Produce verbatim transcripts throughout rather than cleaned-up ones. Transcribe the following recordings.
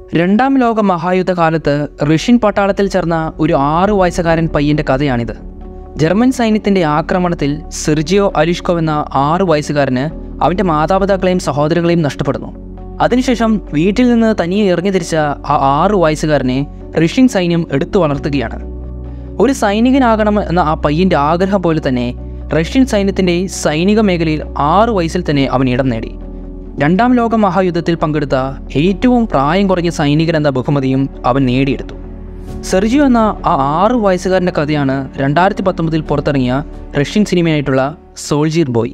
രണ്ടാം ലോക മഹായുദ്ധകാലത്ത് റഷ്യൻ പട്ടാളത്തിൽ ചേർന്ന ഒരു ആറു വയസ്സുകാരൻ പയ്യൻ്റെ കഥയാണിത്. ജർമ്മൻ സൈന്യത്തിൻ്റെ ആക്രമണത്തിൽ സെർജിയോ അലിഷ്കോവ് എന്ന ആറു വയസ്സുകാരന് അവൻ്റെ മാതാപിതാക്കളെയും സഹോദരങ്ങളെയും നഷ്ടപ്പെടുന്നു. അതിനുശേഷം വീട്ടിൽ നിന്ന് തനിയെ ഇറങ്ങി തിരിച്ച ആ ആറു വയസ്സുകാരനെ റഷ്യൻ സൈന്യം എടുത്തു വളർത്തുകയാണ്. ഒരു സൈനികനാകണം എന്ന ആ പയ്യൻ്റെ ആഗ്രഹം പോലെ തന്നെ റഷ്യൻ സൈന്യത്തിൻ്റെ സൈനിക മേഖലയിൽ ആറു വയസ്സിൽ തന്നെ അവൻ ഇടം നേടി. രണ്ടാം ലോക മഹായുദ്ധത്തിൽ പങ്കെടുത്ത ഏറ്റവും പ്രായം കുറഞ്ഞ സൈനികൻ എന്ന ബഹുമതിയും അവൻ നേടിയെടുത്തു. സെർജിയോ എന്ന ആ ആറു വയസ്സുകാരൻ്റെ കഥയാണ് രണ്ടായിരത്തി പത്തൊമ്പതിൽ പുറത്തിറങ്ങിയ റഷ്യൻ സിനിമയായിട്ടുള്ള സോൾജിയർ ബോയ്.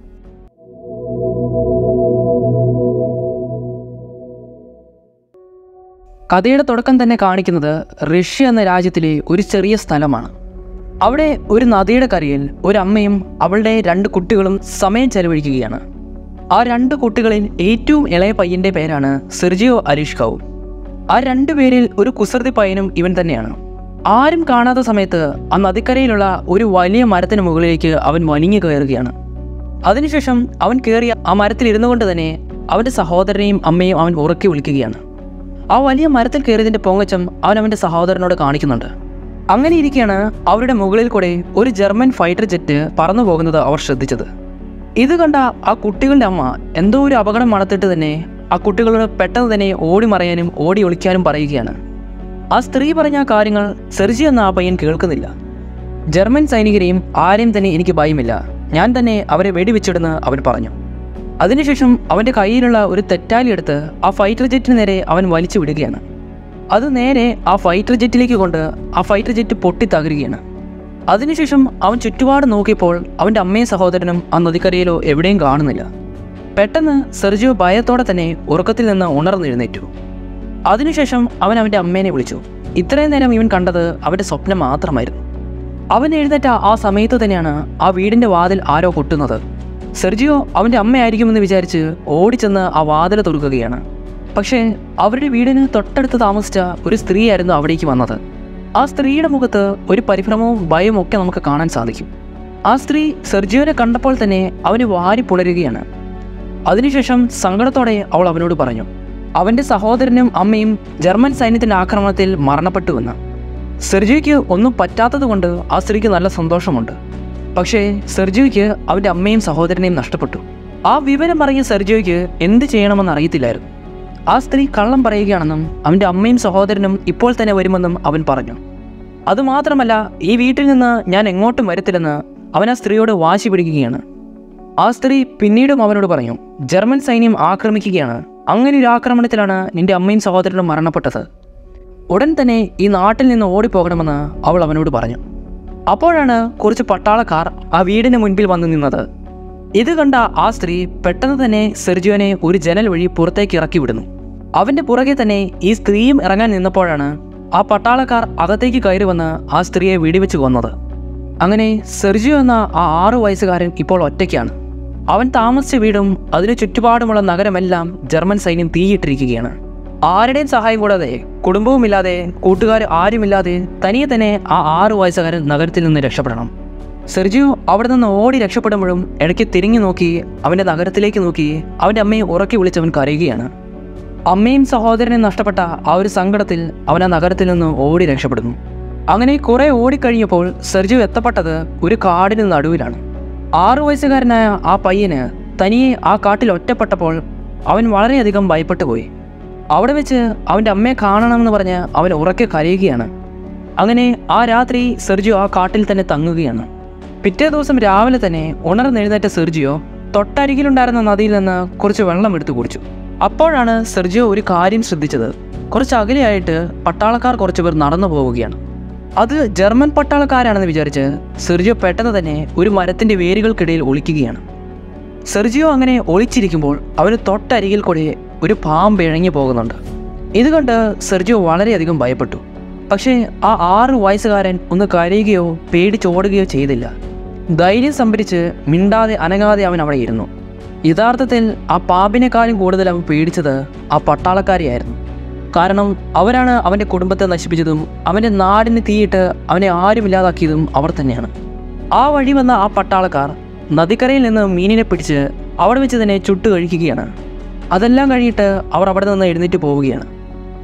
കഥയുടെ തുടക്കം തന്നെ കാണിക്കുന്നത് റഷ്യ എന്ന രാജ്യത്തിലെ ഒരു ചെറിയ സ്ഥലമാണ്. അവിടെ ഒരു നദിയുടെ കരയിൽ ഒരു അമ്മയും അവളുടെ രണ്ട് കുട്ടികളും സമയം ചെലവഴിക്കുകയാണ്. ആ രണ്ട് കുട്ടികളിൽ ഏറ്റവും ഇളയ പയ്യൻ്റെ പേരാണ് സെർജിയോ അലിഷ്കോവ്. ആ രണ്ടു പേരിൽ ഒരു കുസൃതി പയ്യനും ഇവൻ തന്നെയാണ്. ആരും കാണാത്ത സമയത്ത് ആ നദിക്കരയിലുള്ള ഒരു വലിയ മരത്തിന് മുകളിലേക്ക് അവൻ വലിഞ്ഞു കയറുകയാണ്. അതിനുശേഷം അവൻ കയറിയ ആ മരത്തിൽ ഇരുന്നു കൊണ്ട് തന്നെ അവൻ്റെ സഹോദരനെയും അമ്മയും അവൻ ഉറക്കി വിളിക്കുകയാണ്. ആ വലിയ മരത്തിൽ കയറിയതിൻ്റെ പൊങ്ങച്ചം അവൻ അവൻ്റെ സഹോദരനോട് കാണിക്കുന്നുണ്ട്. അങ്ങനെ ഇരിക്കെയാണ് അവരുടെ മുകളിൽ കൂടെ ഒരു ജർമ്മൻ ഫൈറ്റർ ജെറ്റ് പറന്നു പോകുന്നത് അവർ ശ്രദ്ധിച്ചത്. ഇത് കണ്ട ആ കുട്ടികളുടെ അമ്മ എന്തോ ഒരു അപകടം മണത്തിട്ട് തന്നെ ആ കുട്ടികളോട് പെട്ടെന്ന് തന്നെ ഓടി മറയാനും ഓടി ഒളിക്കാനും പറയുകയാണ്. ആ സ്ത്രീ പറഞ്ഞ ആ കാര്യങ്ങൾ സെർജിയോ എന്ന ആ പയ്യൻ കേൾക്കുന്നില്ല. ജർമ്മൻ സൈനികരെയും ആരെയും തന്നെ എനിക്ക് ഭയമില്ല, ഞാൻ തന്നെ അവരെ വെടിവെച്ചിടുന്ന് അവൻ പറഞ്ഞു. അതിനുശേഷം അവൻ്റെ കയ്യിലുള്ള ഒരു തെറ്റാലി എടുത്ത് ആ ഫൈറ്റർ ജെറ്റിന് നേരെ അവൻ വലിച്ചു വിടുകയാണ്. അത് നേരെ ആ ഫൈറ്റർ ജെറ്റിലേക്ക് കൊണ്ട് ആ ഫൈറ്റർ ജെറ്റ് പൊട്ടി തകരുകയാണ്. അതിനുശേഷം അവൻ ചുറ്റുപാട് നോക്കിയപ്പോൾ അവൻ്റെ അമ്മയും സഹോദരനും ആ നദിക്കരയിലോ എവിടെയും കാണുന്നില്ല. പെട്ടെന്ന് സെർജിയോ ഭയത്തോടെ തന്നെ ഉറക്കത്തിൽ നിന്ന് ഉണർന്നെഴുന്നേറ്റു. അതിനുശേഷം അവൻ അവൻ്റെ അമ്മേനെ വിളിച്ചു. ഇത്രയും നേരം ഇവൻ കണ്ടത് അവൻ്റെ സ്വപ്നം മാത്രമായിരുന്നു. അവൻ എഴുന്നേറ്റ ആ സമയത്ത് തന്നെയാണ് ആ വീടിൻ്റെ വാതിൽ ആരോ കൊട്ടുന്നത്. സെർജിയോ അവൻ്റെ അമ്മയായിരിക്കുമെന്ന് വിചാരിച്ച് ഓടിച്ചെന്ന് ആ വാതിൽ തുറക്കുകയാണ്. പക്ഷേ അവരുടെ വീടിന് തൊട്ടടുത്ത് താമസിച്ച ഒരു സ്ത്രീയായിരുന്നു അവിടേക്ക് വന്നത്. ആ സ്ത്രീയുടെ മുഖത്ത് ഒരു പരിഭ്രമവും ഭയവും ഒക്കെ നമുക്ക് കാണാൻ സാധിക്കും. ആ സ്ത്രീ സെർജിയോനെ കണ്ടപ്പോൾ തന്നെ അവന് വാരി പുലരുകയാണ്. അതിനുശേഷം സങ്കടത്തോടെ അവൾ അവനോട് പറഞ്ഞു, അവൻ്റെ സഹോദരനും അമ്മയും ജർമ്മൻ സൈന്യത്തിൻ്റെ ആക്രമണത്തിൽ മരണപ്പെട്ടുവെന്ന്. സെർജിയോയ്ക്ക് ഒന്നും പറ്റാത്തത് കൊണ്ട് ആ സ്ത്രീക്ക് നല്ല സന്തോഷമുണ്ട്. പക്ഷേ സെർജിയോയ്ക്ക് അവൻ്റെ അമ്മയും സഹോദരനെയും നഷ്ടപ്പെട്ടു. ആ വിവരം പറഞ്ഞ സെർജിയോയ്ക്ക് എന്ത് ചെയ്യണമെന്ന് അറിയത്തില്ലായിരുന്നു. ആ സ്ത്രീ കള്ളം പറയുകയാണെന്നും അവൻ്റെ അമ്മയും സഹോദരനും ഇപ്പോൾ തന്നെ വരുമെന്നും അവൻ പറഞ്ഞു. അതുമാത്രമല്ല, ഈ വീട്ടിൽ നിന്ന് ഞാൻ എങ്ങോട്ടും വരത്തില്ലെന്ന് അവൻ ആ സ്ത്രീയോട് വാശി പിടിക്കുകയാണ്. ആ സ്ത്രീ പിന്നീടും അവനോട് പറഞ്ഞു, ജർമ്മൻ സൈന്യം ആക്രമിക്കുകയാണ്, അങ്ങനെ ഒരു ആക്രമണത്തിലാണ് നിന്റെ അമ്മയും സഹോദരനും മരണപ്പെട്ടത്. ഉടൻ തന്നെ ഈ നാട്ടിൽ നിന്ന് ഓടിപ്പോകണമെന്ന് അവൾ അവനോട് പറഞ്ഞു. അപ്പോഴാണ് കുറച്ച് പട്ടാളക്കാർ ആ വീടിന് മുൻപിൽ വന്നു നിന്നത്. ഇത് കണ്ട ആ സ്ത്രീ പെട്ടെന്ന് തന്നെ സെർജിയോനെ ഒരു ജനൽ വഴി പുറത്തേക്ക് ഇറക്കി വിടുന്നു. അവൻ്റെ പുറകെ തന്നെ ഈ സ്ത്രീയും ഇറങ്ങാൻ നിന്നപ്പോഴാണ് ആ പട്ടാളക്കാർ അകത്തേക്ക് കയറി വന്ന് ആ സ്ത്രീയെ വെടിവെച്ച് കൊന്നത്. അങ്ങനെ സെർജിയോ എന്ന ആ ആറു വയസ്സുകാരൻ ഇപ്പോൾ ഒറ്റയ്ക്കാണ്. അവൻ താമസിച്ച വീടും അതിനു ചുറ്റുപാടുമുള്ള നഗരമെല്ലാം ജർമ്മൻ സൈന്യം തീയിട്ടിരിക്കുകയാണ്. ആരുടെയും സഹായം കൂടാതെ, കുടുംബവുമില്ലാതെ, കൂട്ടുകാർ ആരുമില്ലാതെ തനിയെ തന്നെ ആ ആറു വയസ്സുകാരൻ നഗരത്തിൽ നിന്ന് രക്ഷപ്പെടണം. സെർജിയോ അവിടെ നിന്ന് ഓടി രക്ഷപ്പെടുമ്പോഴും ഇടയ്ക്ക് തിരിഞ്ഞു നോക്കി അവൻ്റെ നഗരത്തിലേക്ക് നോക്കി അവൻ്റെ അമ്മയെ ഉറക്കി വിളിച്ചവൻ കരയുകയാണ്. അമ്മയും സഹോദരനെയും നഷ്ടപ്പെട്ട ആ ഒരു സങ്കടത്തിൽ അവൻ ആ നഗരത്തിൽ നിന്ന് ഓടി രക്ഷപ്പെടുന്നു. അങ്ങനെ കുറെ ഓടിക്കഴിഞ്ഞപ്പോൾ സെർജിയോ എത്തപ്പെട്ടത് ഒരു കാടിന് നടുവിലാണ്. ആറു വയസ്സുകാരനായ ആ പയ്യന് തനിയെ ആ കാട്ടിൽ ഒറ്റപ്പെട്ടപ്പോൾ അവൻ വളരെയധികം ഭയപ്പെട്ടു പോയി. അവിടെ വെച്ച് അവൻ്റെ അമ്മയെ കാണണമെന്ന് പറഞ്ഞ് അവൻ ഉറക്കെ കരയുകയാണ്. അങ്ങനെ ആ രാത്രി സെർജിയോ ആ കാട്ടിൽ തന്നെ തങ്ങുകയാണ്. പിറ്റേ ദിവസം രാവിലെ തന്നെ ഉണർന്നെഴുന്നേറ്റ സെർജിയോ തൊട്ടരികിലുണ്ടായിരുന്ന നദിയിൽ നിന്ന് കുറച്ച് വെള്ളം എടുത്തു കുടിച്ചു. അപ്പോഴാണ് സെർജിയോ ഒരു കാര്യം ശ്രദ്ധിച്ചത്. കുറച്ച് അകലെയായിട്ട് പട്ടാളക്കാർ കുറച്ചുപേർ നടന്നു പോവുകയാണ്. അത് ജർമ്മൻ പട്ടാളക്കാരാണെന്ന് വിചാരിച്ച് സെർജിയോ പെട്ടെന്ന് തന്നെ ഒരു മരത്തിൻ്റെ വേരുകൾക്കിടയിൽ ഒളിക്കുകയാണ്. സെർജിയോ അങ്ങനെ ഒളിച്ചിരിക്കുമ്പോൾ അവന് തൊട്ടരികിൽ കൂടെ ഒരു പാമ്പ് ഇഴങ്ങി പോകുന്നുണ്ട്. ഇതുകൊണ്ട് സെർജിയോ വളരെയധികം ഭയപ്പെട്ടു. പക്ഷേ ആ ആറു വയസ്സുകാരൻ ഒന്ന് കരയുകയോ പേടിച്ചോടുകയോ ചെയ്തില്ല. ധൈര്യം സംഭരിച്ച് മിണ്ടാതെ അനങ്ങാതെ അവൻ അവിടെ ഇരുന്നു. യഥാർത്ഥത്തിൽ ആ പാമ്പിനെക്കാളും കൂടുതൽ അവൻ പേടിച്ചത് ആ പട്ടാളക്കാരെയായിരുന്നു. കാരണം അവരാണ് അവൻ്റെ കുടുംബത്തെ നശിപ്പിച്ചതും അവൻ്റെ നാടിന് തീയിട്ട് അവനെ ആരുമില്ലാതാക്കിയതും അവർ തന്നെയാണ്. ആ വഴി വന്ന ആ പട്ടാളക്കാർ നദിക്കരയിൽ നിന്ന് മീനിനെ പിടിച്ച് അവിടെ വെച്ച് തന്നെ ചുട്ട് കഴിക്കുകയാണ്. അതെല്ലാം കഴിഞ്ഞിട്ട് അവർ അവിടെ നിന്ന് എഴുന്നേറ്റ് പോവുകയാണ്.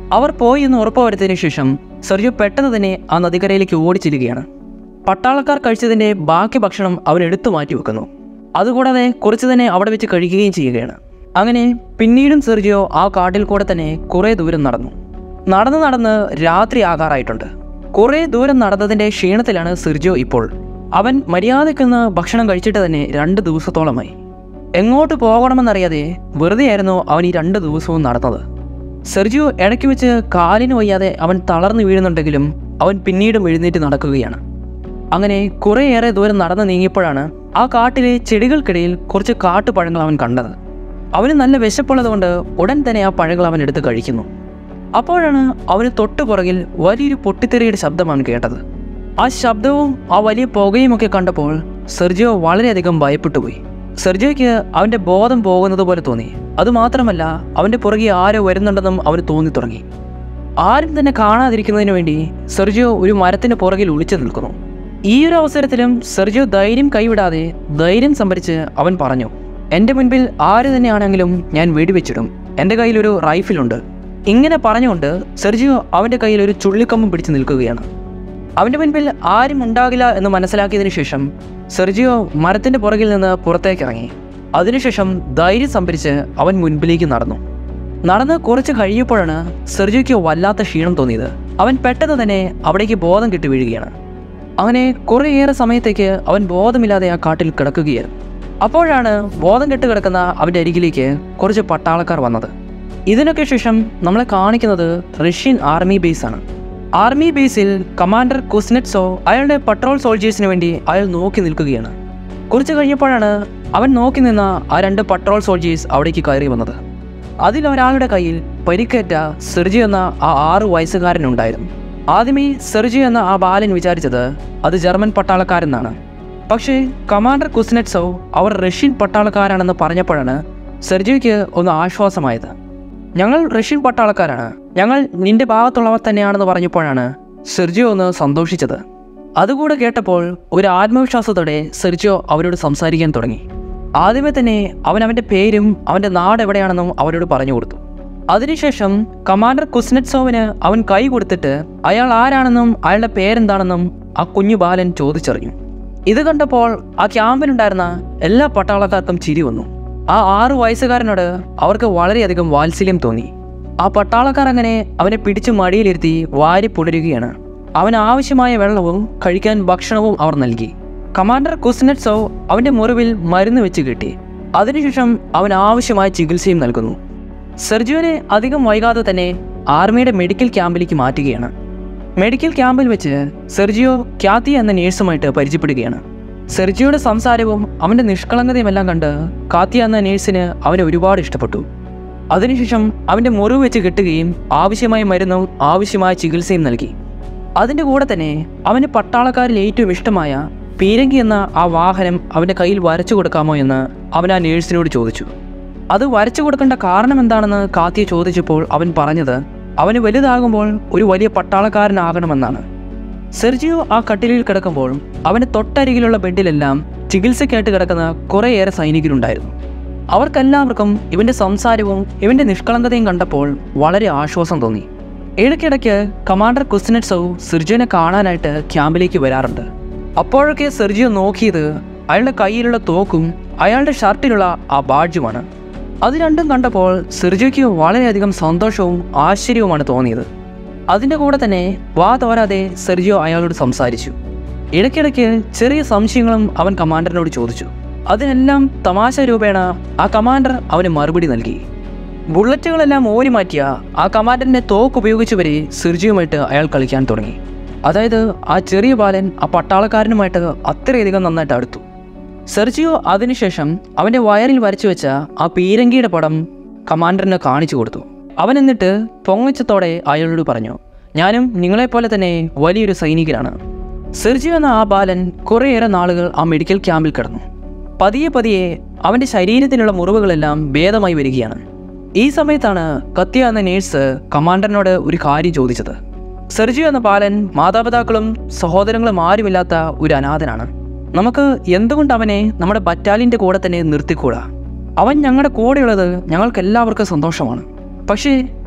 അവർ പോയി എന്ന് ഉറപ്പുവരുത്തിയതിനു ശേഷം സെർജിയോ പെട്ടെന്ന് തന്നെ ആ നദിക്കരയിലേക്ക് ഓടിച്ചിരിക്കുകയാണ്. പട്ടാളക്കാർ കഴിച്ചതിൻ്റെ ബാക്കി ഭക്ഷണം അവൻ എടുത്തു മാറ്റി വെക്കുന്നു. അതുകൂടാതെ കുറച്ച് തന്നെ അവിടെ വെച്ച് കഴിക്കുകയും ചെയ്യുകയാണ്. അങ്ങനെ പിന്നീടും സെർജിയോ ആ കാട്ടിൽ കൂടെ തന്നെ കുറേ ദൂരം നടന്നു. നടന്ന് നടന്ന് രാത്രി ആകാറായിട്ടുണ്ട്. കുറേ ദൂരം നടന്നതിൻ്റെ ക്ഷീണത്തിലാണ് സെർജിയോ ഇപ്പോൾ. അവൻ മര്യാദയ്ക്കൊന്ന് ഭക്ഷണം കഴിച്ചിട്ട് തന്നെ രണ്ട് ദിവസത്തോളമായി. എങ്ങോട്ട് പോകണമെന്നറിയാതെ വെറുതെയായിരുന്നു അവൻ ഈ രണ്ട് ദിവസവും നടന്നത്. സെർജിയോ ഇടയ്ക്ക് വെച്ച് കാലിന് വയ്യാതെ അവൻ തളർന്നു വീഴുന്നുണ്ടെങ്കിലും അവൻ പിന്നീടും എഴുന്നേറ്റ് നടക്കുകയാണ്. അങ്ങനെ കുറേയേറെ ദൂരം നടന്നു നീങ്ങിയപ്പോഴാണ് ആ കാട്ടിലെ ചെടികൾക്കിടയിൽ കുറച്ച് കാട്ടുപഴങ്ങൾ അവൻ കണ്ടത്. അവന് നല്ല വിശപ്പുള്ളതുകൊണ്ട് ഉടൻ തന്നെ ആ പഴങ്ങൾ അവൻ എടുത്ത് കഴിക്കുന്നു. അപ്പോഴാണ് അവന് തൊട്ടു പുറകിൽ വലിയൊരു പൊട്ടിത്തെറിയുടെ ശബ്ദം അവൻ കേട്ടത്. ആ ശബ്ദവും ആ വലിയ പുകയുമൊക്കെ കണ്ടപ്പോൾ സെർജിയോ വളരെയധികം ഭയപ്പെട്ടുപോയി. സെർജിയോയ്ക്ക് അവൻ്റെ ബോധം പോകുന്നത് പോലെ തോന്നി. അതുമാത്രമല്ല, അവൻ്റെ പുറകെ ആരോ വരുന്നുണ്ടെന്നും അവന് തോന്നി തുടങ്ങി. ആരും തന്നെ കാണാതിരിക്കുന്നതിന് വേണ്ടി സെർജിയോ ഒരു മരത്തിന് പുറകിൽ ഒളിച്ചു നിൽക്കുന്നു. ഈ ഒരു അവസരത്തിലും സെർജിയോ ധൈര്യം കൈവിടാതെ ധൈര്യം സംഭരിച്ച് അവൻ പറഞ്ഞു, എൻ്റെ മുൻപിൽ ആര് തന്നെയാണെങ്കിലും ഞാൻ വെടിവെച്ചിടും. എൻ്റെ കയ്യിലൊരു റൈഫിലുണ്ട്. ഇങ്ങനെ പറഞ്ഞുകൊണ്ട് സെർജിയോ അവൻ്റെ കയ്യിൽ ഒരു ചുള്ളിക്കമ്പും പിടിച്ച് നിൽക്കുകയാണ്. അവൻ്റെ മുൻപിൽ ആരും ഉണ്ടാകില്ല എന്ന് മനസ്സിലാക്കിയതിനു ശേഷം സെർജിയോ മരത്തിൻ്റെ പുറകിൽ നിന്ന് പുറത്തേക്ക് ഇറങ്ങി. അതിനുശേഷം ധൈര്യം സംഭരിച്ച് അവൻ മുൻപിലേക്ക് നടന്നു. നടന്ന് കുറച്ച് കഴിയപ്പോഴാണ് സെർജിയോയ്ക്ക് വല്ലാത്ത ക്ഷീണം തോന്നിയത്. അവൻ പെട്ടെന്ന് തന്നെ അവിടേക്ക് ബോധം കെട്ടി വീഴുകയാണ്. അങ്ങനെ കുറേയേറെ സമയത്തേക്ക് അവൻ ബോധമില്ലാതെ ആ കാട്ടിൽ കിടക്കുകയായിരുന്നു. അപ്പോഴാണ് ബോധം കെട്ട് കിടക്കുന്ന അവൻ്റെ അരികിലേക്ക് കുറച്ച് പട്ടാളക്കാർ വന്നത്. ഇതിനൊക്കെ ശേഷം നമ്മളെ കാണിക്കുന്നത് റഷ്യൻ ആർമി ബേസാണ്. ആർമി ബേസിൽ കമാൻഡർ കുസ്നെറ്റ്സോ അയാളുടെ പട്രോൾ സോൾജേഴ്സിന് വേണ്ടി അയാൾ നോക്കി നിൽക്കുകയാണ്. കുറച്ച് കഴിഞ്ഞപ്പോഴാണ് അവൻ നോക്കി നിന്ന ആ രണ്ട് പട്രോൾ സോൾജേഴ്സ് അവിടേക്ക് കയറി വന്നത്. അതിലൊരാളുടെ കയ്യിൽ പരിക്കേറ്റ സെർജിയോ എന്ന ആ ആറു വയസ്സുകാരനുണ്ടായിരുന്നു. ആദ്യമേ സെർജിയോ എന്ന ആ ബാലൻ വിചാരിച്ചത് അത് ജർമ്മൻ പട്ടാളക്കാരെന്നാണ്. പക്ഷേ കമാൻഡർ കുസ്നെറ്റ്സോ അവർ റഷ്യൻ പട്ടാളക്കാരാണെന്ന് പറഞ്ഞപ്പോഴാണ് സെർജിയോയ്ക്ക് ഒന്ന് ആശ്വാസമായത്. ഞങ്ങൾ റഷ്യൻ പട്ടാളക്കാരാണ്, ഞങ്ങൾ നിന്റെ ഭാഗത്തുള്ളവർ തന്നെയാണെന്ന് പറഞ്ഞപ്പോഴാണ് സെർജിയോ ഒന്ന് സന്തോഷിച്ചത്. അതുകൂടെ കേട്ടപ്പോൾ ഒരു ആത്മവിശ്വാസത്തോടെ സെർജിയോ അവരോട് സംസാരിക്കാൻ തുടങ്ങി. ആദ്യമേ തന്നെ അവൻ അവൻ്റെ പേരും അവൻ്റെ നാട് എവിടെയാണെന്നും അവരോട് പറഞ്ഞു കൊടുത്തു. അതിനുശേഷം കമാൻഡർ കുസ്നെറ്റ്സോവിന് അവൻ കൈ കൊടുത്തിട്ട് അയാൾ ആരാണെന്നും അയാളുടെ പേരെന്താണെന്നും ആ കുഞ്ഞു ബാലൻ ചോദിച്ചറിഞ്ഞു. ഇത് കണ്ടപ്പോൾ ആ ക്യാമ്പിലുണ്ടായിരുന്ന എല്ലാ പട്ടാളക്കാർക്കും ചിരി വന്നു. ആ ആറു വയസ്സുകാരനോട് അവർക്ക് വളരെയധികം വാത്സല്യം തോന്നി. ആ പട്ടാളക്കാർ അങ്ങനെ അവനെ പിടിച്ചു മടിയിലിരുത്തി വാരി പുണരുകയാണ്. അവന് ആവശ്യമായ വെള്ളവും കഴിക്കാൻ ഭക്ഷണവും അവർ നൽകി. കമാൻഡർ കുസ്നെറ്റ്സോ അവൻ്റെ മുറിവിൽ മരുന്ന് വെച്ച് കിട്ടി. അതിനുശേഷം അവൻ ആവശ്യമായ ചികിത്സയും നൽകുന്നു. സെർജിയോനെ അധികം വൈകാതെ തന്നെ ആർമിയുടെ മെഡിക്കൽ ക്യാമ്പിലേക്ക് മാറ്റുകയാണ്. മെഡിക്കൽ ക്യാമ്പിൽ വെച്ച് സെർജിയോ ക്യാത്തി എന്ന നേഴ്സുമായിട്ട് പരിചയപ്പെടുകയാണ്. സെർജിയോയുടെ സംസാരവും അവൻ്റെ നിഷ്കളങ്കതയുമെല്ലാം കണ്ട് കാത്തിയ എന്ന നേഴ്സിന് അവനെ ഒരുപാട് ഇഷ്ടപ്പെട്ടു. അതിനുശേഷം അവൻ്റെ മുറിവ് വെച്ച് കെട്ടുകയും ആവശ്യമായ മരുന്നും ആവശ്യമായ ചികിത്സയും നൽകി. അതിൻ്റെ കൂടെ തന്നെ അവന് പട്ടാളക്കാരിൽ ഏറ്റവും ഇഷ്ടമായ പീരങ്കി എന്ന ആ വാഹനം അവൻ്റെ കയ്യിൽ വരച്ചു കൊടുക്കാമോ എന്ന് അവൻ ആ നേഴ്സിനോട് ചോദിച്ചു. അത് വരച്ചു കൊടുക്കേണ്ട കാരണം എന്താണെന്ന് കാത്തിയ ചോദിച്ചപ്പോൾ അവൻ പറഞ്ഞത് അവന് വലുതാകുമ്പോൾ ഒരു വലിയ പട്ടാളക്കാരനാകണമെന്നാണ്. സെർജിയോ ആ കട്ടിലിൽ കിടക്കുമ്പോൾ അവൻ്റെ തൊട്ടരികിലുള്ള ബെഡിലെല്ലാം ചികിത്സയ്ക്കായിട്ട് കിടക്കുന്ന കുറേയേറെ സൈനികരുണ്ടായിരുന്നു. അവർക്കെല്ലാവർക്കും ഇവൻ്റെ സംസാരവും ഇവൻ്റെ നിഷ്കളങ്കതയും കണ്ടപ്പോൾ വളരെ ആശ്വാസം തോന്നി. ഇടയ്ക്കിടയ്ക്ക് കമാൻഡർ കുസ്നെറ്റ്സോ സെർജിയോനെ കാണാനായിട്ട് ക്യാമ്പിലേക്ക് വരാറുണ്ട്. അപ്പോഴൊക്കെ സെർജിയോ നോക്കിയത് അയാളുടെ കയ്യിലുള്ള തോക്കും അയാളുടെ ഷർട്ടിലുള്ള ആ ബാഡ്ജുമാണ്. അത് രണ്ടും കണ്ടപ്പോൾ സെർജിയോയ്ക്ക് വളരെയധികം സന്തോഷവും ആശ്ചര്യവുമാണ് തോന്നിയത്. അതിൻ്റെ കൂടെ തന്നെ വാ തോരാതെ സെർജിയോ അയാളോട് സംസാരിച്ചു. ഇടയ്ക്കിടയ്ക്ക് ചെറിയ സംശയങ്ങളും അവൻ കമാൻഡറിനോട് ചോദിച്ചു. അതിനെല്ലാം തമാശ രൂപേണ ആ കമാൻഡർ അവന് മറുപടി നൽകി. ബുള്ളറ്റുകളെല്ലാം ഓരി മാറ്റിയ ആ കമാൻഡറിൻ്റെ തോക്ക് ഉപയോഗിച്ച് വരെ സെർജിയുമായിട്ട് അയാൾ കളിക്കാൻ തുടങ്ങി. അതായത് ആ ചെറിയ ബാലൻ ആ പട്ടാളക്കാരനുമായിട്ട് അത്രയധികം നന്നായിട്ട് അടുത്തു. സെർജിയോ അതിനുശേഷം അവൻ്റെ വയറിൽ വരച്ചു വെച്ച ആ പീരങ്കിയുടെ പടം കമാൻഡറിന് കാണിച്ചു കൊടുത്തു. അവൻ എന്നിട്ട് പൊങ്ങച്ചത്തോടെ അയാളോട് പറഞ്ഞു, ഞാനും നിങ്ങളെപ്പോലെ തന്നെ വലിയൊരു സൈനികനാണ്. സെർജിയോ എന്ന ആ ബാലൻ കുറേയേറെ നാളുകൾ ആ മെഡിക്കൽ ക്യാമ്പിൽ കിടന്നു. പതിയെ പതിയെ അവൻ്റെ ശരീരത്തിലുള്ള മുറിവുകളെല്ലാം ഭേദമായി വരികയാണ്. ഈ സമയത്താണ് കത്തിയ എന്ന നേഴ്സ് കമാൻഡറിനോട് ഒരു കാര്യം ചോദിച്ചത്. സെർജിയോ എന്ന ബാലൻ മാതാപിതാക്കളും സഹോദരങ്ങളും ആരുമില്ലാത്ത ഒരു അനാഥനാണ്. നമുക്ക് എന്തുകൊണ്ട് അവനെ നമ്മുടെ ബറ്റാലിയൻ്റെ കൂടെ തന്നെ നിർത്തിക്കൂടാ? അവൻ ഞങ്ങളുടെ കൂടെയുള്ളത് ഞങ്ങൾക്ക് എല്ലാവർക്കും സന്തോഷമാണ്. പക്ഷേ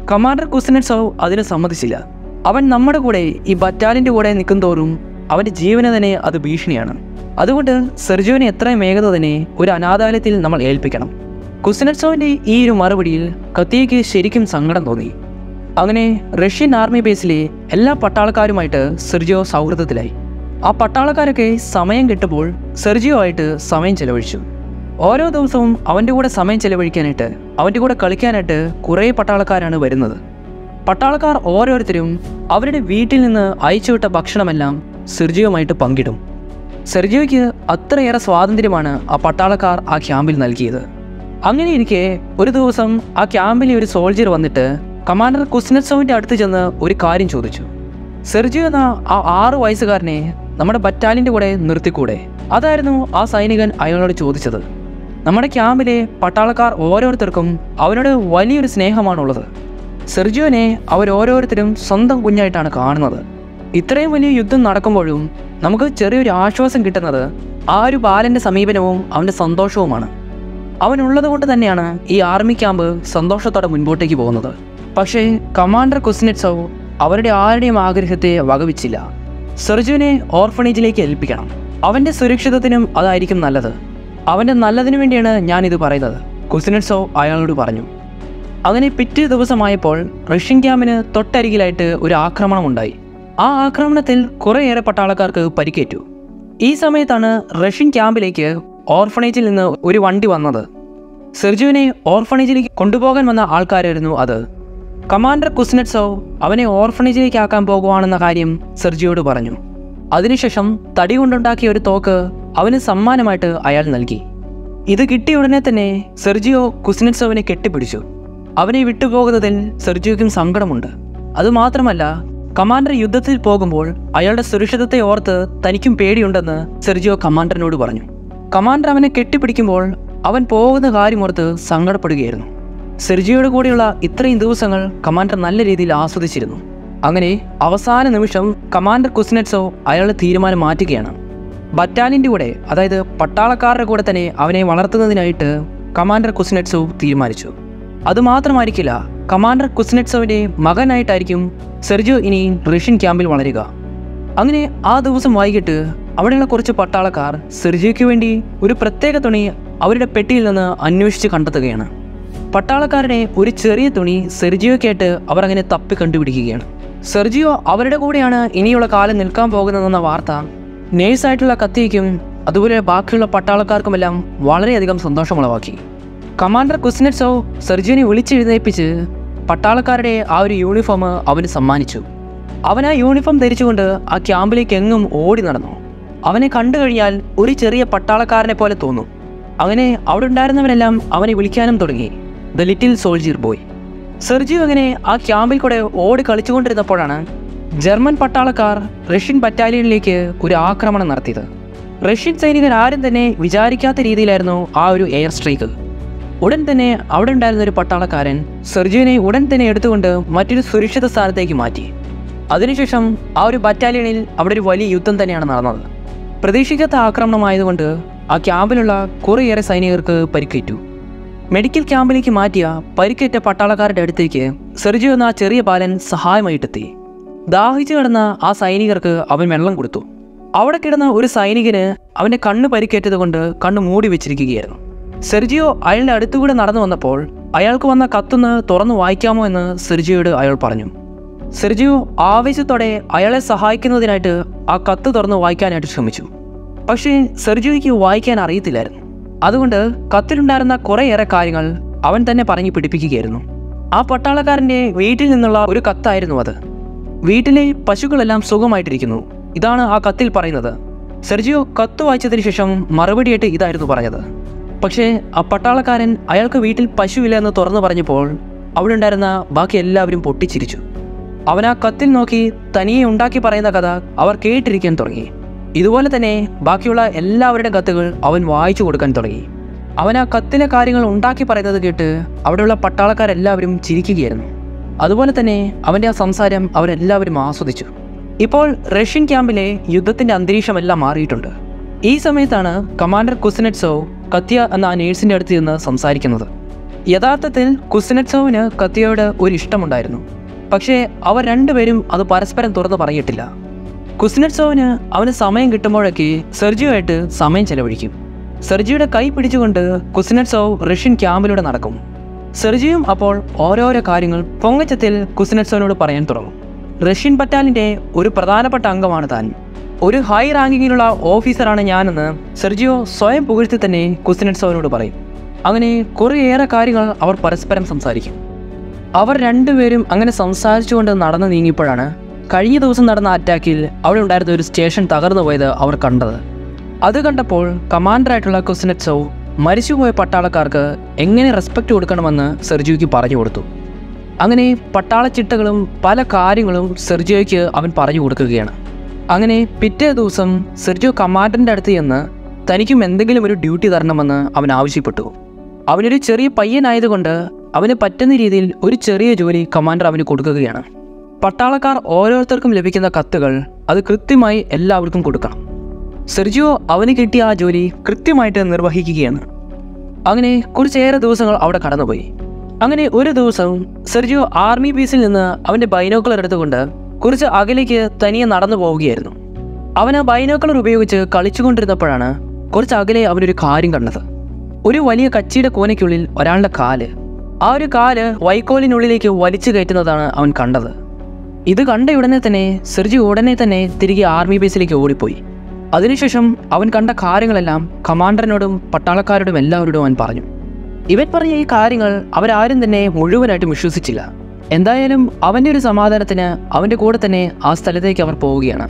കമാൻഡർ കുസ്നെറ്റ്സോവ് അതിന് സമ്മതിച്ചില്ല. അവൻ നമ്മുടെ കൂടെ ഈ ബറ്റാലിൻ്റെ കൂടെ നിൽക്കും തോറും അവൻ്റെ ജീവന് തന്നെ അത് ഭീഷണിയാണ്. അതുകൊണ്ട് സെർജിയോനെ എത്രയും വേഗത തന്നെ ഒരു അനാഥാലയത്തിൽ നമ്മൾ ഏൽപ്പിക്കണം. കുസ്നെറ്റ്സോവിൻ്റെ ഈ ഒരു മറുപടിയിൽ കത്തിയയ്ക്ക് ശരിക്കും സങ്കടം തോന്നി. അങ്ങനെ റഷ്യൻ ആർമി ബേസിലെ എല്ലാ പട്ടാളക്കാരുമായിട്ട് സെർജിയോ സൗഹൃദത്തിലായി. ആ പട്ടാളക്കാരൊക്കെ സമയം കിട്ടുമ്പോൾ സെർജിയോ ആയിട്ട് സമയം ചെലവഴിച്ചു. ഓരോ ദിവസവും അവൻ്റെ കൂടെ സമയം ചെലവഴിക്കാനായിട്ട്, അവൻ്റെ കൂടെ കളിക്കാനായിട്ട് കുറേ പട്ടാളക്കാരാണ് വരുന്നത്. പട്ടാളക്കാർ ഓരോരുത്തരും അവരുടെ വീട്ടിൽ നിന്ന് അയച്ചുവിട്ട ഭക്ഷണമെല്ലാം സെർജിയോയുമായിട്ട് പങ്കിടും. സെർജിയോയ്ക്ക് അത്രയേറെ സ്വാതന്ത്ര്യമാണ് ആ പട്ടാളക്കാർ ആ ക്യാമ്പിൽ നൽകിയത്. അങ്ങനെയിരിക്കെ ഒരു ദിവസം ആ ക്യാമ്പിലെ ഒരു സോൾജിയർ വന്നിട്ട് കമാൻഡർ കുസ്നെറ്റ്സോവിൻ്റെ അടുത്ത് ചെന്ന് ഒരു കാര്യം ചോദിച്ചു. സെർജിയോ എന്ന ആ ആറു വയസ്സുകാരനെ നമ്മുടെ ബറ്റാലിൻ്റെ കൂടെ നിർത്തിക്കൂടെ? അതായിരുന്നു ആ സൈനികൻ അയാളോട് ചോദിച്ചത്. നമ്മുടെ ക്യാമ്പിലെ പട്ടാളക്കാർ ഓരോരുത്തർക്കും അവനോട് വലിയൊരു സ്നേഹമാണുള്ളത്. സെർജിയോനെ അവരോരോരുത്തരും സ്വന്തം കുഞ്ഞായിട്ടാണ് കാണുന്നത്. ഇത്രയും വലിയ യുദ്ധം നടക്കുമ്പോഴും നമുക്ക് ചെറിയൊരു ആശ്വാസം കിട്ടുന്നത് ആ ഒരു ബാലൻ്റെ സമീപനവും അവൻ്റെ സന്തോഷവുമാണ്. അവനുള്ളത് കൊണ്ട് തന്നെയാണ് ഈ ആർമി ക്യാമ്പ് സന്തോഷത്തോടെ മുൻപോട്ടേക്ക് പോകുന്നത്. പക്ഷേ കമാൻഡർ കുസ്നെറ്റ്സോവ് അവരുടെ ആരുടെയും ആഗ്രഹത്തെ വകവച്ചില്ല. സെർജിയോനെ ഓർഫണേജിലേക്ക് ഏൽപ്പിക്കണം. അവൻ്റെ സുരക്ഷിതത്തിനും അതായിരിക്കും നല്ലത്. അവൻ്റെ നല്ലതിനു വേണ്ടിയാണ് ഞാനിത് പറയുന്നത്, കുസ്നെറ്റ്സോവ് അയാളോട് പറഞ്ഞു. അങ്ങനെ പിറ്റേ ദിവസമായപ്പോൾ റഷ്യൻ ക്യാമ്പിന് തൊട്ടരികിലായിട്ട് ഒരു ആക്രമണം ഉണ്ടായി. ആ ആക്രമണത്തിൽ കുറേയേറെ പട്ടാളക്കാർക്ക് പരിക്കേറ്റു. ഈ സമയത്താണ് റഷ്യൻ ക്യാമ്പിലേക്ക് ഓർഫണേജിൽ നിന്ന് ഒരു വണ്ടി വന്നത്. സെർജിയോനെ ഓർഫണേജിലേക്ക് കൊണ്ടുപോകാൻ വന്ന ആൾക്കാരായിരുന്നു അത്. കമാൻഡർ കുസ്നെറ്റ്സോവ് അവനെ ഓർഫണേജിലേക്ക് ആക്കാൻ പോകുവാണെന്ന കാര്യം സെർജിയോട് പറഞ്ഞു. അതിനുശേഷം തടി കൊണ്ടുണ്ടാക്കിയ ഒരു തോക്ക് അവന് സമ്മാനമായിട്ട് അയാൾ നൽകി. ഇത് കിട്ടിയ ഉടനെ തന്നെ സെർജിയോ കുസ്നെറ്റ്സോവിനെ കെട്ടിപ്പിടിച്ചു. അവനെ വിട്ടുപോകുന്നതിൽ സെർജിയോയ്ക്കും സങ്കടമുണ്ട്. അതുമാത്രമല്ല, കമാൻഡർ യുദ്ധത്തിൽ പോകുമ്പോൾ അയാളുടെ സുരക്ഷിതത്തെ ഓർത്ത് തനിക്കും പേടിയുണ്ടെന്ന് സെർജിയോ കമാൻഡറിനോട് പറഞ്ഞു. കമാൻഡർ അവനെ കെട്ടിപ്പിടിക്കുമ്പോൾ അവൻ പോകുന്ന കാര്യമോർത്ത് സങ്കടപ്പെടുകയായിരുന്നു. സെർജിയോട് കൂടെയുള്ള ഇത്രയും ദിവസങ്ങൾ കമാൻഡർ നല്ല രീതിയിൽ ആസ്വദിച്ചിരുന്നു. അങ്ങനെ അവസാന നിമിഷം കമാൻഡർ കുസ്നെറ്റ്സോവ് അയാളുടെ തീരുമാനം മാറ്റുകയാണ്. ബറ്റാലിൻ്റെ കൂടെ, അതായത് പട്ടാളക്കാരുടെ കൂടെ തന്നെ അവനെ വളർത്തുന്നതിനായിട്ട് കമാൻഡർ കുസ്നെറ്റ്സോവ് തീരുമാനിച്ചു. അതുമാത്രമായിരിക്കില്ല, കമാൻഡർ കുസ്നെറ്റ്സോവിൻ്റെ മകനായിട്ടായിരിക്കും സെർജിയോ ഇനി റഷ്യൻ ക്യാമ്പിൽ വളരുക. അങ്ങനെ ആ ദിവസം വൈകിട്ട് അവിടെയുള്ള കുറച്ച് പട്ടാളക്കാർ സെർജിയോയ്ക്ക് വേണ്ടി ഒരു പ്രത്യേക തുണി അവരുടെ പെട്ടിയിൽ നിന്ന് അന്വേഷിച്ച് കണ്ടെത്തുകയാണ്. പട്ടാളക്കാരുടെ ഒരു ചെറിയ തുണി സെർജിയോയ്ക്കായിട്ട് അവർ അങ്ങനെ തപ്പി കണ്ടുപിടിക്കുകയാണ്. സെർജിയോ അവരുടെ കൂടെയാണ് ഇനിയുള്ള കാലം നിൽക്കാൻ പോകുന്നതെന്ന വാർത്ത നേഴ്സായിട്ടുള്ള കത്തിയയ്ക്കും അതുപോലെ ബാക്കിയുള്ള പട്ടാളക്കാർക്കുമെല്ലാം വളരെയധികം സന്തോഷമുളവാക്കി. കമാൻഡർ കുസ്നെറ്റ്സോവ് സെർജിയോനെ വിളിച്ചെഴുന്നേൽപ്പിച്ച് പട്ടാളക്കാരുടെ ആ ഒരു യൂണിഫോം അവന് സമ്മാനിച്ചു. അവൻ ആ യൂണിഫോം ധരിച്ചുകൊണ്ട് ആ ക്യാമ്പിലേക്ക് എങ്ങും ഓടി നടന്നു. അവനെ കണ്ടു കഴിഞ്ഞാൽ ഒരു ചെറിയ പട്ടാളക്കാരനെ പോലെ തോന്നും. അങ്ങനെ അവിടെ ഉണ്ടായിരുന്നവരെല്ലാം അവനെ വിളിക്കാനും തുടങ്ങി, the little soldier boy. Sergio അങ്ങനെ ആ ക്യാമ്പിൽ കൂടെ ഓടി കളിച്ചുകൊണ്ടിരുന്നപ്പോഴാണ് ജർമ്മൻ പട്ടാളക്കാർ റഷ്യൻ ബറ്റാലിയനിലേക്ക് ഒരു ആക്രമണം നടത്തിയത്. റഷ്യൻ സൈനികർ ആരും തന്നെ വിചാരിക്കാത്ത രീതിയിലായിരുന്നു ആ ഒരു എയർ സ്ട്രൈക്ക്. ഉടൻ തന്നെ അവിടെ ഉണ്ടായിരുന്ന ഒരു പട്ടാളക്കാരൻ സെർജിയോനെ ഉടൻ തന്നെ എടുത്തുകൊണ്ട് മറ്റൊരു സുരക്ഷിത സ്ഥാനത്തേക്ക് മാറ്റി. അതിനുശേഷം ആ ഒരു ബറ്റാലിയനിൽ അവിടെ ഒരു വലിയ യുദ്ധം തന്നെയാണ് നടന്നത്. പ്രതീക്ഷിക്കാത്ത ആക്രമണമായതുകൊണ്ട് ആ ക്യാമ്പിലുള്ള കുറേയേറെ സൈനികർക്ക് പരിക്കേറ്റു. മെഡിക്കൽ ക്യാമ്പിലേക്ക് മാറ്റിയ പരിക്കേറ്റ പട്ടാളക്കാരുടെ അടുത്തേക്ക് സെർജിയോ എന്ന ചെറിയ ബാലൻ സഹായമായിട്ടെത്തി. ദാഹിച്ചു കിടന്ന ആ സൈനികർക്ക് അവൻ വെള്ളം കൊടുത്തു. അവിടെ കിടന്ന ഒരു സൈനികന് അവൻ്റെ കണ്ണ് പരിക്കേറ്റത് കൊണ്ട് കണ്ണ് മൂടി വെച്ചിരിക്കുകയായിരുന്നു. സെർജിയോ അയാളുടെ അടുത്തുകൂടെ നടന്നു വന്നപ്പോൾ അയാൾക്ക് വന്ന കത്തൊന്ന് തുറന്നു വായിക്കാമോ എന്ന് സെർജിയോയോട് അയാൾ പറഞ്ഞു. സെർജിയോ ആവേശത്തോടെ അയാളെ സഹായിക്കുന്നതിനായിട്ട് ആ കത്ത് തുറന്ന് വായിക്കാനായിട്ട് ശ്രമിച്ചു. പക്ഷേ സെർജിയോയ്ക്ക് വായിക്കാൻ അറിയത്തില്ലായിരുന്നു. അതുകൊണ്ട് കത്തിലുണ്ടായിരുന്ന കുറേയേറെ കാര്യങ്ങൾ അവൻ തന്നെ പറഞ്ഞു പിടിപ്പിക്കുകയായിരുന്നു. ആ പട്ടാളക്കാരൻ്റെ വീട്ടിൽ നിന്നുള്ള ഒരു കത്തായിരുന്നു അത്. വീട്ടിലെ പശുക്കളെല്ലാം സുഖമായിട്ടിരിക്കുന്നു, ഇതാണ് ആ കത്തിൽ പറയുന്നത്. സെർജിയോ കത്ത് വായിച്ചതിന് ശേഷം മറുപടിയായിട്ട് ഇതായിരുന്നു പറഞ്ഞത്. പക്ഷേ ആ പട്ടാളക്കാരൻ അയാൾക്ക് വീട്ടിൽ പശുവില്ല എന്ന് തുറന്നു പറഞ്ഞപ്പോൾ അവിടെ ഉണ്ടായിരുന്ന ബാക്കി എല്ലാവരും പൊട്ടിച്ചിരിച്ചു. അവൻ ആ കത്തിൽ നോക്കി തനിയെ ഉണ്ടാക്കി പറയുന്ന കഥ അവർ കേട്ടിരിക്കാൻ തുടങ്ങി. ഇതുപോലെ തന്നെ ബാക്കിയുള്ള എല്ലാവരുടെ കത്തുകൾ അവൻ വായിച്ചു കൊടുക്കാൻ തുടങ്ങി. അവൻ ആ കത്തിലെ കാര്യങ്ങൾ ഉണ്ടാക്കി പറയുന്നത് കേട്ട് അവിടെയുള്ള പട്ടാളക്കാരെല്ലാവരും ചിരിക്കുകയായിരുന്നു. അതുപോലെ തന്നെ അവൻ്റെ ആ സംസാരം അവരെല്ലാവരും ആസ്വദിച്ചു. ഇപ്പോൾ റഷ്യൻ ക്യാമ്പിലെ യുദ്ധത്തിൻ്റെ അന്തരീക്ഷമെല്ലാം മാറിയിട്ടുണ്ട്. ഈ സമയത്താണ് കമാൻഡർ കുസ്നെറ്റ്സോവ് കത്യ എന്ന ആ നേഴ്സിൻ്റെ അടുത്ത് നിന്ന് സംസാരിക്കുന്നത്. യഥാർത്ഥത്തിൽ കുസ്നെറ്റ്സോവിന് കത്തിയോട് ഒരു ഇഷ്ടമുണ്ടായിരുന്നു. പക്ഷേ അവർ രണ്ടുപേരും അത് പരസ്പരം തുറന്നു പറഞ്ഞിട്ടില്ല. കുസ്നെറ്റ്സോവിന് അവന് സമയം കിട്ടുമ്പോഴൊക്കെ സെർജിയോയായിട്ട് സമയം ചെലവഴിക്കും. സെർജിയുടെ കൈ പിടിച്ചുകൊണ്ട് കുസ്നെറ്റ്സോവ് റഷ്യൻ ക്യാമ്പിലൂടെ നടക്കും. സെർജിയും അപ്പോൾ ഓരോരോ കാര്യങ്ങൾ പൊങ്ങച്ചത്തിൽ കുസ്നെറ്റ്സോവിനോട് പറയാൻ തുടങ്ങും. റഷ്യൻ ബറ്റാലിയൻ്റെ ഒരു പ്രധാനപ്പെട്ട അംഗമാണ് താൻ, ഒരു ഹൈ റാങ്കിങ്ങിലുള്ള ഓഫീസറാണ് ഞാനെന്ന് സെർജിയോ സ്വയം പുകഴ്ത്തി തന്നെ കുസ്നെറ്റ്സോവിനോട് പറയും. അങ്ങനെ കുറേയേറെ കാര്യങ്ങൾ അവർ പരസ്പരം സംസാരിക്കും. അവർ രണ്ടുപേരും അങ്ങനെ സംസാരിച്ചുകൊണ്ട് നടന്നു നീങ്ങിയപ്പോഴാണ് കഴിഞ്ഞ ദിവസം നടന്ന അറ്റാക്കിൽ അവിടെ ഉണ്ടായിരുന്ന ഒരു സ്റ്റേഷൻ തകർന്നു പോയത് അവർ കണ്ടത്. അത് കണ്ടപ്പോൾ കമാൻഡറായിട്ടുള്ള കുസ്നെറ്റ്സോവ് മരിച്ചുപോയ പട്ടാളക്കാർക്ക് എങ്ങനെ റെസ്പെക്റ്റ് കൊടുക്കണമെന്ന് സെർജിയോയ്ക്ക് പറഞ്ഞു കൊടുത്തു. അങ്ങനെ പട്ടാള ചിട്ടകളും പല കാര്യങ്ങളും സെർജിയോയ്ക്ക് അവൻ പറഞ്ഞു കൊടുക്കുകയാണ്. അങ്ങനെ പിറ്റേ ദിവസം സെർജിയോ കമാൻഡറിൻ്റെ അടുത്ത് ചെന്ന് തനിക്കും എന്തെങ്കിലും ഒരു ഡ്യൂട്ടി തരണമെന്ന് അവൻ ആവശ്യപ്പെട്ടു. അവനൊരു ചെറിയ പയ്യനായതുകൊണ്ട് അവന് പറ്റുന്ന രീതിയിൽ ഒരു ചെറിയ ജോലി കമാൻഡർ അവന് കൊടുക്കുകയാണ്. പട്ടാളക്കാർ ഓരോരുത്തർക്കും ലഭിക്കുന്ന കത്തുകൾ അത് കൃത്യമായി എല്ലാവർക്കും കൊടുക്കണം. സെർജിയോ അവന് കിട്ടിയ ആ ജോലി കൃത്യമായിട്ട് നിർവഹിക്കുകയാണ്. അങ്ങനെ കുറച്ചേറെ ദിവസങ്ങൾ അവിടെ കടന്നുപോയി. അങ്ങനെ ഒരു ദിവസം സെർജിയോ ആർമി ബേസിൽ നിന്ന് അവൻ്റെ ബൈനോക്കുലർ എടുത്തുകൊണ്ട് കുറച്ച് അകലേക്ക് തനിയെ നടന്നു പോവുകയായിരുന്നു. അവൻ ആ ബൈനോക്കുലർ ഉപയോഗിച്ച് കളിച്ചുകൊണ്ടിരുന്നപ്പോഴാണ് കുറച്ച് അകലെ അവനൊരു കാര്യം കണ്ടത്. ഒരു വലിയ കച്ചിയുടെ കോനയ്ക്കുള്ളിൽ ഒരാളുടെ കാല്, ആ ഒരു കാല് വൈക്കോലിനുള്ളിലേക്ക് വലിച്ചു കയറ്റുന്നതാണ് അവൻ കണ്ടത്. ഇത് കണ്ട ഉടനെ തന്നെ സെർജിയോ ഉടനെ തന്നെ തിരികെ ആർമി ബേസിലേക്ക് ഓടിപ്പോയി. അതിനുശേഷം അവൻ കണ്ട കാര്യങ്ങളെല്ലാം കമാൻഡറിനോടും പട്ടാളക്കാരോടും എല്ലാവരോടും അവൻ പറഞ്ഞു. ഇവൻ പറഞ്ഞ ഈ കാര്യങ്ങൾ അവരാരും തന്നെ മുഴുവനായിട്ടും വിശ്വസിച്ചില്ല. എന്തായാലും അവൻ്റെ ഒരു സമാധാനത്തിന് അവൻ്റെ കൂടെ തന്നെ ആ സ്ഥലത്തേക്ക് അവർ പോവുകയാണ്.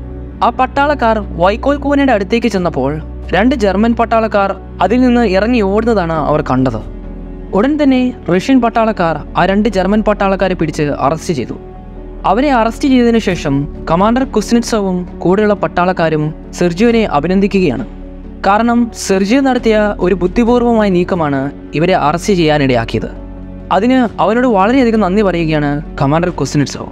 ആ പട്ടാളക്കാർ വൈക്കോൽ കൂനയുടെ അടുത്തേക്ക് ചെന്നപ്പോൾ രണ്ട് ജർമ്മൻ പട്ടാളക്കാർ അതിൽ നിന്ന് ഇറങ്ങി ഓടുന്നതാണ് അവർ കണ്ടത്. ഉടൻ തന്നെ റഷ്യൻ പട്ടാളക്കാർ ആ രണ്ട് ജർമ്മൻ പട്ടാളക്കാരെ പിടിച്ച് അറസ്റ്റ് ചെയ്തു. അവരെ അറസ്റ്റ് ചെയ്തതിനു ശേഷം കമാൻഡർ കുസ്നെറ്റ്സോവും കൂടെയുള്ള പട്ടാളക്കാരും സെർജിയോനെ അഭിനന്ദിക്കുകയാണ്. കാരണം സെർജിയോ നടത്തിയ ഒരു ബുദ്ധിപൂർവമായ നീക്കമാണ് ഇവരെ അറസ്റ്റ് ചെയ്യാനിടയാക്കിയത്. അതിന് അവനോട് വളരെയധികം നന്ദി പറയുകയാണ് കമാൻഡർ കുസ്നെറ്റ്സോവ്.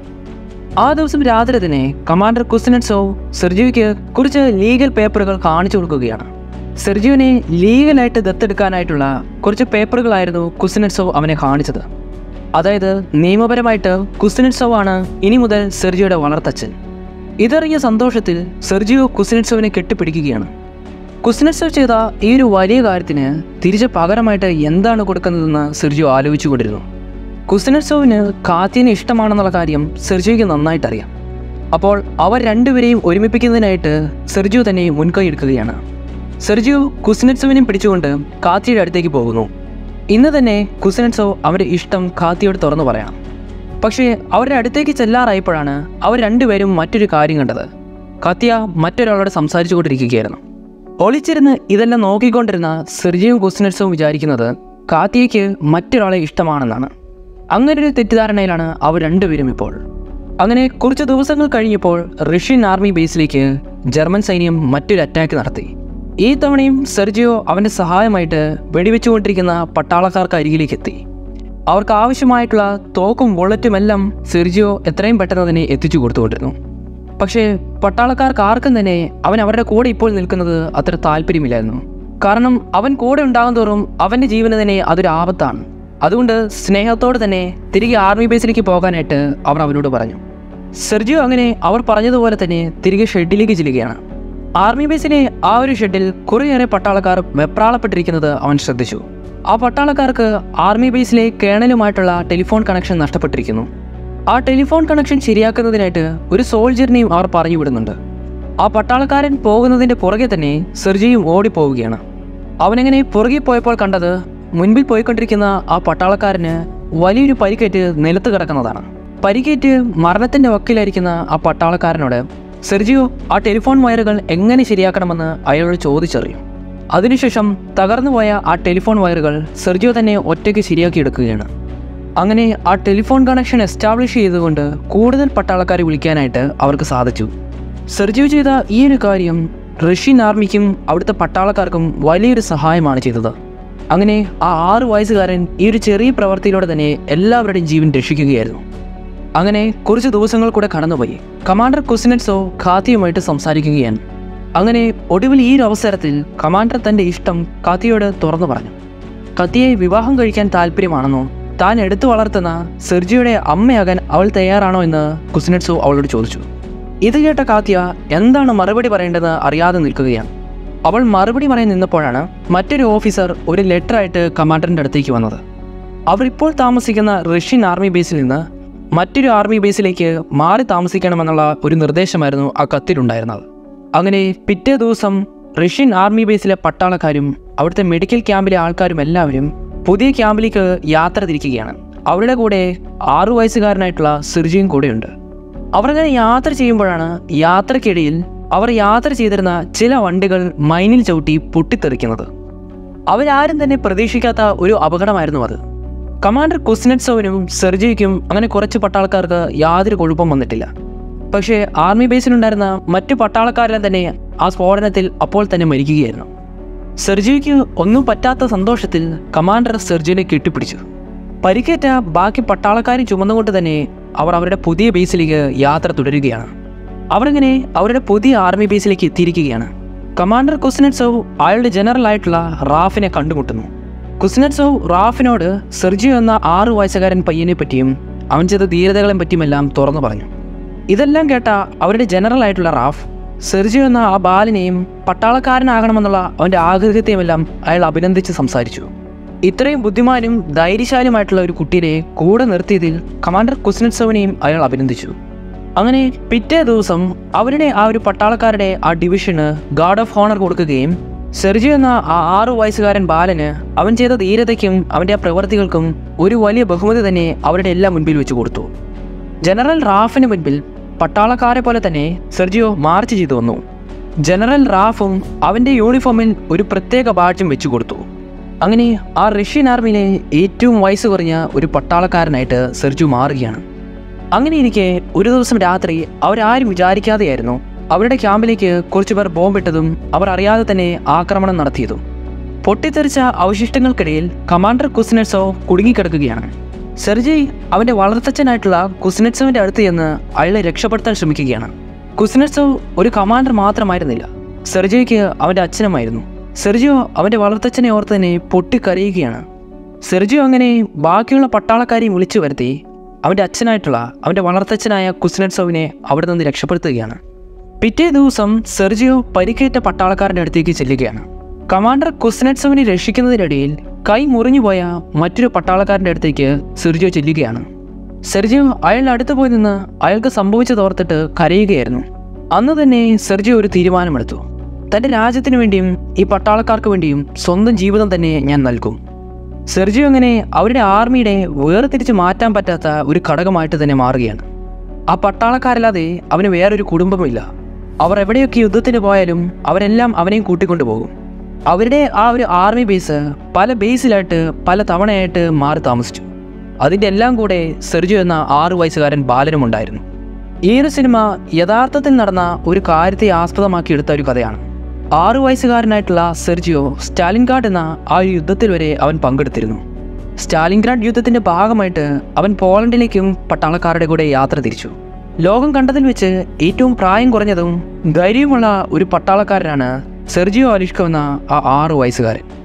ആ ദിവസം രാത്രി തന്നെ കമാൻഡർ കുസ്നെറ്റ്സോവ് സെർജിയോയ്ക്ക് കുറച്ച് ലീഗൽ പേപ്പറുകൾ കാണിച്ചു കൊടുക്കുകയാണ്. സെർജിയോനെ ലീഗലായിട്ട് ദത്തെടുക്കാനായിട്ടുള്ള കുറച്ച് പേപ്പറുകളായിരുന്നു കുസ്നെറ്റ്സോവ് അവനെ കാണിച്ചത്. അതായത് നിയമപരമായിട്ട് കുസ്നെറ്റ്സോവ് ആണ് ഇനി മുതൽ സെർജിയോയുടെ വളർത്തച്ഛൻ. ഇതറിഞ്ഞ സന്തോഷത്തിൽ സെർജിയോ കുസ്നെറ്റ്സോവിനെ കെട്ടിപ്പിടിക്കുകയാണ്. കുസ്നെറ്റ്സോവ് ചെയ്ത ഈ ഒരു വലിയ കാര്യത്തിന് തിരിച്ച് പകരമായിട്ട് എന്താണ് കൊടുക്കുന്നതെന്ന് സെർജിയോ ആലോചിച്ചുകൊണ്ടിരുന്നു. കുസ്നെറ്റ്സോവിന് കാത്തിയനെ ഇഷ്ടമാണെന്നുള്ള കാര്യം സെർജിയോയ്ക്ക് നന്നായിട്ടറിയാം. അപ്പോൾ അവർ രണ്ടുപേരെയും ഒരുമിപ്പിക്കുന്നതിനായിട്ട് സെർജിയോ തന്നെ മുൻകൈ എടുക്കുകയാണ്. സെർജിയോ കുസ്നെറ്റ്സോവിനെ പിടിച്ചുകൊണ്ട് കാത്തിയുടെ അടുത്തേക്ക് പോകുന്നു. ഇന്ന് തന്നെ കുസ്നെറ്റ്സോവ് അവരുടെ ഇഷ്ടം കാത്തിയോട് തുറന്നു പറയണം. പക്ഷേ അവരുടെ അടുത്തേക്ക് ചെല്ലാറായപ്പോഴാണ് അവർ രണ്ടുപേരും മറ്റൊരു കാര്യം കണ്ടത്. കാത്തിയ മറ്റൊരാളോട് സംസാരിച്ചു കൊണ്ടിരിക്കുകയായിരുന്നു. ഒളിച്ചിരുന്ന് ഇതെല്ലാം നോക്കിക്കൊണ്ടിരുന്ന സെർജിയും കുസ്നെറ്റ്സോവും വിചാരിക്കുന്നത് കാത്തിയയ്ക്ക് മറ്റൊരാളെ ഇഷ്ടമാണെന്നാണ്. അങ്ങനൊരു തെറ്റിദ്ധാരണയിലാണ് അവർ രണ്ടുപേരും ഇപ്പോൾ. അങ്ങനെ കുറച്ച് ദിവസങ്ങൾ കഴിഞ്ഞപ്പോൾ റഷ്യൻ ആർമി ബേസിലേക്ക് ജർമ്മൻ സൈന്യം മറ്റൊരു അറ്റാക്ക് നടത്തി. ഈ തവണയും സെർജിയോ അവൻ്റെ സഹായമായിട്ട് വെടിവെച്ചുകൊണ്ടിരിക്കുന്ന പട്ടാളക്കാർക്ക് അരികിലേക്ക് എത്തി. അവർക്ക് ആവശ്യമായിട്ടുള്ള തോക്കും ബുള്ളറ്റുമെല്ലാം സെർജിയോ എത്രയും പെട്ടെന്ന് തന്നെ എത്തിച്ചു കൊടുത്തുകൊണ്ടിരുന്നു. പക്ഷേ പട്ടാളക്കാർക്ക് ആർക്കും തന്നെ അവൻ അവരുടെ കൂടെ ഇപ്പോൾ നിൽക്കുന്നത് അത്ര താല്പര്യമില്ലായിരുന്നു. കാരണം അവൻ കൂടെ ഉണ്ടാകും തോറും അവൻ്റെ ജീവന് തന്നെ അതൊരു ആപത്താണ്. അതുകൊണ്ട് സ്നേഹത്തോടെ തന്നെ തിരികെ ആർമി ബേസിലേക്ക് പോകാനായിട്ട് അവർ അവനോട് പറഞ്ഞു. സെർജിയോ അങ്ങനെ അവർ പറഞ്ഞതുപോലെ തന്നെ തിരികെ ഷെഡിലേക്ക് ചെല്ലുകയാണ്. ആർമി ബേസിലെ ആ ഒരു ഷെഡിൽ കുറേയേറെ പട്ടാളക്കാർ വെപ്രാളപ്പെട്ടിരിക്കുന്നത് അവൻ ശ്രദ്ധിച്ചു. ആ പട്ടാളക്കാർക്ക് ആർമി ബേസിലെ കേണലുമായിട്ടുള്ള ടെലിഫോൺ കണക്ഷൻ നഷ്ടപ്പെട്ടിരിക്കുന്നു. ആ ടെലിഫോൺ കണക്ഷൻ ശരിയാക്കുന്നതിനായിട്ട് ഒരു സോൾജറിനെയും അവർ പറഞ്ഞു വിടുന്നുണ്ട്. ആ പട്ടാളക്കാരൻ പോകുന്നതിൻ്റെ പുറകെ തന്നെ സെർജിയും ഓടിപ്പോവുകയാണ്. അവനെങ്ങനെ പുറകെ പോയപ്പോൾ കണ്ടത് മുൻപിൽ പോയിക്കൊണ്ടിരിക്കുന്ന ആ പട്ടാളക്കാരന് വലിയൊരു പരിക്കേറ്റ് നിലത്ത് കിടക്കുന്നതാണ്. പരിക്കേറ്റ് മരണത്തിൻ്റെ വക്കിലായിരിക്കുന്ന ആ പട്ടാളക്കാരനോട് സെർജിയോ ആ ടെലിഫോൺ വയറുകൾ എങ്ങനെ ശരിയാക്കണമെന്ന് അയാളോട് ചോദിച്ചറിയും. അതിനുശേഷം തകർന്നുപോയ ആ ടെലിഫോൺ വയറുകൾ സെർജിയോ തന്നെ ഒറ്റയ്ക്ക് ശരിയാക്കിയെടുക്കുകയാണ്. അങ്ങനെ ആ ടെലിഫോൺ കണക്ഷൻ എസ്റ്റാബ്ലിഷ് ചെയ്തുകൊണ്ട് കൂടുതൽ പട്ടാളക്കാരെ വിളിക്കാനായിട്ട് അവർക്ക് സാധിച്ചു. സെർജിയോ ചെയ്ത ഈ ഒരു കാര്യം റഷ്യൻ ആർമിക്കും അവിടുത്തെ പട്ടാളക്കാർക്കും വലിയൊരു സഹായമാണ് ചെയ്തത്. അങ്ങനെ ആ ആറു വയസ്സുകാരൻ ഈ ഒരു ചെറിയ പ്രവൃത്തിയിലൂടെ തന്നെ എല്ലാവരുടെയും ജീവൻ രക്ഷിക്കുകയായിരുന്നു. അങ്ങനെ കുറച്ച് ദിവസങ്ങൾ കൂടെ കടന്നുപോയി. കമാൻഡർ കുസ്നെറ്റ്സോവ് കാത്തിയുമായിട്ട് സംസാരിക്കുകയാണ്. അങ്ങനെ ഒടുവിൽ ഈ ഒരു അവസരത്തിൽ കമാൻഡർ തൻ്റെ ഇഷ്ടം കാത്തിയോട് തുറന്നു പറഞ്ഞു. കത്തിയെ വിവാഹം കഴിക്കാൻ താല്പര്യമാണെന്നോ താൻ എടുത്തു വളർത്തുന്ന സെർജിയോയുടെ അമ്മയാകാൻ അവൾ തയ്യാറാണോ എന്ന് കുസ്നെറ്റ്സോവ് അവളോട് ചോദിച്ചു. ഇത് കേട്ട കാത്യ എന്താണ് മറുപടി പറയേണ്ടതെന്ന് അറിയാതെ നിൽക്കുകയാണ്. അവൾ മറുപടി പറയാൻ നിന്നപ്പോഴാണ് മറ്റൊരു ഓഫീസർ ഒരു ലെറ്ററായിട്ട് കമാൻഡറിൻ്റെ അടുത്തേക്ക് വന്നത്. അവർ ഇപ്പോൾ താമസിക്കുന്ന റഷ്യൻ ആർമി ബേസിൽ നിന്ന് മറ്റൊരു ആർമി ബേസിലേക്ക് മാറി താമസിക്കണമെന്നുള്ള ഒരു നിർദ്ദേശമായിരുന്നു ആ കത്തിലുണ്ടായിരുന്നത്. അങ്ങനെ പിറ്റേ ദിവസം റഷ്യൻ ആർമി ബേസിലെ പട്ടാളക്കാരും അവിടുത്തെ മെഡിക്കൽ ക്യാമ്പിലെ ആൾക്കാരും എല്ലാവരും പുതിയ ക്യാമ്പിലേക്ക് യാത്ര തിരിക്കുകയാണ്. അവരുടെ കൂടെ ആറു വയസ്സുകാരനായിട്ടുള്ള സെർജിയും കൂടെയുണ്ട്. അവരങ്ങനെ യാത്ര ചെയ്യുമ്പോഴാണ് യാത്രക്കിടയിൽ അവർ യാത്ര ചെയ്തിരുന്ന ചില വണ്ടികൾ മൈനിൽ ചവിട്ടി പൊട്ടിത്തെറിക്കുന്നത്. അവരാരും തന്നെ പ്രതീക്ഷിക്കാത്ത ഒരു അപകടമായിരുന്നു അത്. കമാൻഡർ കുസ്നെറ്റ്സോവിനും സെർജിയ്ക്കും അങ്ങനെ കുറച്ച് പട്ടാളക്കാർക്ക് യാതൊരു കുഴപ്പം വന്നിട്ടില്ല. പക്ഷേ ആർമി ബേസിലുണ്ടായിരുന്ന മറ്റു പട്ടാളക്കാരെല്ലാം തന്നെ ആ സ്ഫോടനത്തിൽ അപ്പോൾ തന്നെ മരിക്കുകയായിരുന്നു. സെർജിയ്ക്ക് ഒന്നും പറ്റാത്ത സന്തോഷത്തിൽ കമാൻഡർ സെർജിയെ കെട്ടിപ്പിടിച്ചു. പരിക്കേറ്റ ബാക്കി പട്ടാളക്കാരെ ചുമന്നുകൊണ്ട് തന്നെ അവർ അവരുടെ പുതിയ ബേസിലേക്ക് യാത്ര തുടരുകയാണ്. അവരങ്ങനെ അവരുടെ പുതിയ ആർമി ബേസിലേക്ക് എത്തിയിരിക്കുകയാണ്. കമാൻഡർ കുസ്നെറ്റ്സോവ് അയാളുടെ ജനറൽ ആയിട്ടുള്ള റാഫിനെ കണ്ടുമുട്ടുന്നു. കുസ്നെറ്റ്സോവ് റാഫിനോട് സെർജിയോ എന്ന ആറു വയസ്സുകാരൻ പയ്യനെ പറ്റിയും അവൻ ചെയ്ത ധീരതകളെ പറ്റിയുമെല്ലാം തുറന്നു പറഞ്ഞു. ഇതെല്ലാം കേട്ട അവരുടെ ജനറൽ ആയിട്ടുള്ള റാഫ് സെർജിയോ എന്ന ആ ബാലനെയും പട്ടാളക്കാരനാകണമെന്നുള്ള അവൻ്റെ ആഗ്രഹത്തെയുമെല്ലാം അയാൾ അഭിനന്ദിച്ച് സംസാരിച്ചു. ഇത്രയും ബുദ്ധിമാനും ധൈര്യശാലിയുമായിട്ടുള്ള ഒരു കുട്ടിയെ കൂടെ നിർത്തിയതിൽ കമാൻഡർ കുസ്നെറ്റ്സോവിനെയും അയാൾ അഭിനന്ദിച്ചു. അങ്ങനെ പിറ്റേ ദിവസം അവരുടെ ആ ഒരു പട്ടാളക്കാരുടെ ആ ഡിവിഷന് ഗാർഡ് ഓഫ് ഹോണർ കൊടുക്കുകയും സെർജിയോ എന്ന ആ ആറു വയസ്സുകാരൻ ബാലന് അവൻ ചെയ്ത ധീരതയ്ക്കും അവൻ്റെ ആ പ്രവൃത്തികൾക്കും ഒരു വലിയ ബഹുമതി തന്നെ അവരുടെ എല്ലാം മുൻപിൽ വെച്ച് കൊടുത്തു. ജനറൽ റാഫിന് മുൻപിൽ പട്ടാളക്കാരെ പോലെ തന്നെ സെർജിയോ മാർച്ച് ചെയ്തു വന്നു. ജനറൽ റാഫും അവൻ്റെ യൂണിഫോമിൽ ഒരു പ്രത്യേക ബാഡ്ജും വെച്ചു കൊടുത്തു. അങ്ങനെ ആ റഷ്യൻ ആർമിയിലെ ഏറ്റവും വയസ്സ് കുറഞ്ഞ ഒരു പട്ടാളക്കാരനായിട്ട് സെർജിയോ മാറുകയാണ്. അങ്ങനെ ഇരിക്കെ ഒരു ദിവസം രാത്രി അവരാരും വിചാരിക്കാതെയായിരുന്നു അവരുടെ ക്യാമ്പിലേക്ക് കുറച്ചു പേർ ബോംബിട്ടതും അവർ അറിയാതെ തന്നെ ആക്രമണം നടത്തിയതും. പൊട്ടിത്തെറിച്ച അവശിഷ്ടങ്ങൾക്കിടയിൽ കമാൻഡർ കുസ്നെറ്റ്സോവ് കുടുങ്ങിക്കിടക്കുകയാണ്. സെർജി അവൻ്റെ വളർത്തച്ഛനായിട്ടുള്ള കുസ്നെറ്റ്സോവിൻ്റെ അടുത്ത് ചെന്ന് അയാളെ രക്ഷപ്പെടുത്താൻ ശ്രമിക്കുകയാണ്. കുസ്നെറ്റ്സോവ് ഒരു കമാൻഡർ മാത്രമായിരുന്നില്ല, സെർജിയോയ്ക്ക് അവൻ്റെ അച്ഛനുമായിരുന്നു. സെർജിയോ അവൻ്റെ വളർത്തച്ഛനെ ഓർത്ത് തന്നെ പൊട്ടിക്കരയുകയാണ്. സെർജിയോ അങ്ങനെ ബാക്കിയുള്ള പട്ടാളക്കാരെയും വിളിച്ചു വരുത്തി അവൻ്റെ അച്ഛനായിട്ടുള്ള അവൻ്റെ വളർത്തച്ഛനായ കുസ്നെറ്റ്സോവിനെ അവിടെ നിന്ന് രക്ഷപ്പെടുത്തുകയാണ്. പിറ്റേ ദിവസം സെർജിയോ പരിക്കേറ്റ പട്ടാളക്കാരൻ്റെ അടുത്തേക്ക് ചെല്ലുകയാണ്. കമാൻഡർ കുസ്നെറ്റ്സോവിനെ രക്ഷിക്കുന്നതിനിടയിൽ കൈ മുറിഞ്ഞുപോയ മറ്റൊരു പട്ടാളക്കാരൻ്റെ അടുത്തേക്ക് സെർജിയോ ചെല്ലുകയാണ്. സെർജിയോ അയാളുടെ അടുത്ത് പോയി നിന്ന് അയാൾക്ക് സംഭവിച്ചതോർത്തിട്ട് കരയുകയായിരുന്നു. അന്ന് തന്നെ സെർജിയോ ഒരു തീരുമാനമെടുത്തു. തൻ്റെ രാജ്യത്തിന് വേണ്ടിയും ഈ പട്ടാളക്കാർക്ക് വേണ്ടിയും സ്വന്തം ജീവിതം തന്നെ ഞാൻ നൽകും. സെർജിയോ അങ്ങനെ അവരുടെ ആർമിയുടെ വേർതിരിച്ച് മാറ്റാൻ പറ്റാത്ത ഒരു ഘടകമായിട്ട് തന്നെ മാറുകയാണ്. ആ പട്ടാളക്കാരല്ലാതെ അവന് വേറൊരു കുടുംബമില്ല. അവർ എവിടെയൊക്കെ യുദ്ധത്തിന് പോയാലും അവരെല്ലാം അവനെയും കൂട്ടിക്കൊണ്ടു പോകും. അവരുടെ ആ ഒരു ആർമി ബേസ് പല ബേസിലായിട്ട് പല തവണയായിട്ട് മാറി താമസിച്ചു. അതിൻ്റെ എല്ലാം കൂടെ സെർജിയോ എന്ന ആറു വയസ്സുകാരൻ ബാലനും ഉണ്ടായിരുന്നു. ഈ ഒരു സിനിമ യഥാർത്ഥത്തിൽ നടന്ന ഒരു കാര്യത്തെ ആസ്പദമാക്കി എടുത്ത ഒരു കഥയാണ്. ആറു വയസ്സുകാരനായിട്ടുള്ള സെർജിയോ സ്റ്റാലിൻഗ്രാഡ് എന്ന ആ ഒരു യുദ്ധത്തിൽ വരെ അവൻ പങ്കെടുത്തിരുന്നു. സ്റ്റാലിൻഗ്രാഡ് യുദ്ധത്തിൻ്റെ ഭാഗമായിട്ട് അവൻ പോളണ്ടിലേക്കും പട്ടാളക്കാരുടെ കൂടെ യാത്ര തിരിച്ചു. ലോകം കണ്ടതിൽ വെച്ച് ഏറ്റവും പ്രായം കുറഞ്ഞതും ധൈര്യമുള്ള ഒരു പട്ടാളക്കാരനാണ് സെർജിയോ അലിഷ്കോ എന്ന ആ ആറു വയസ്സുകാരൻ.